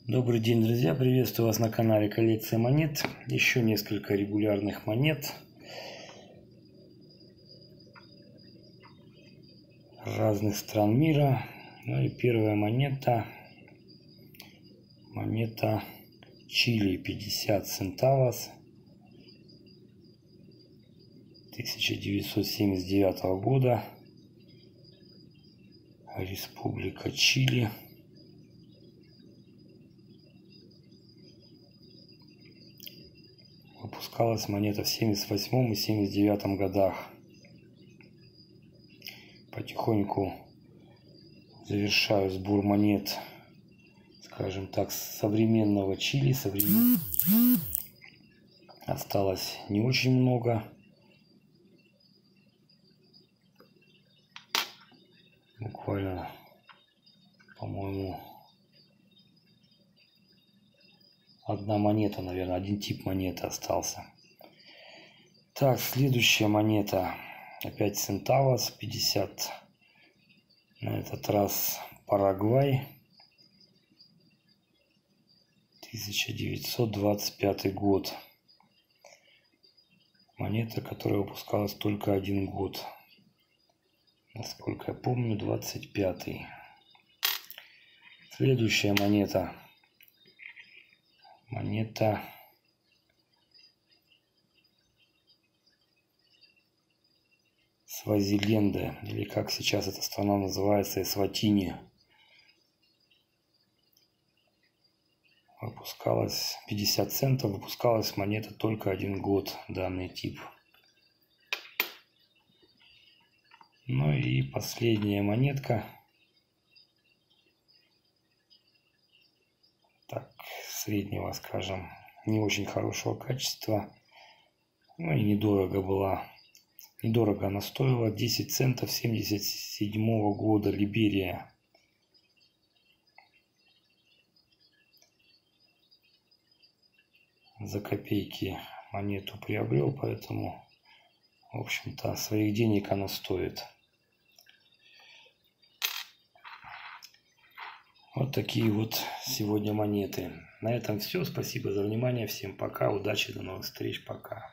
Добрый день, друзья! Приветствую вас на канале Коллекция монет. Еще несколько регулярных монет разных стран мира. Ну и первая монета Чили, 50 центавос 1979 года. Республика Чили. Выпускалась монета в 1978 и 1979 годах. Потихоньку завершаю сбор монет, скажем так, современного Чили. Осталось не очень много. Буквально, по-моему, одна монета, наверное, один тип монеты остался. Так, следующая монета. Опять центавос, 50. На этот раз Парагвай. 1925 год. Монета, которая выпускалась только один год. Насколько я помню, 25-й. Следующая монета. Монета Свазиленда, или как сейчас эта страна называется, Эсватини. Выпускалась 50 центов, выпускалась монета только один год, данный тип. Ну и последняя монетка. Так, среднего, скажем, не очень хорошего качества. Ну и недорого была. Недорого она стоила. 10 центов 1977 года. Либерия. За копейки монету приобрел, поэтому, в общем-то, своих денег она стоит. Вот такие вот сегодня монеты. На этом все. Спасибо за внимание. Всем пока. Удачи. До новых встреч. Пока.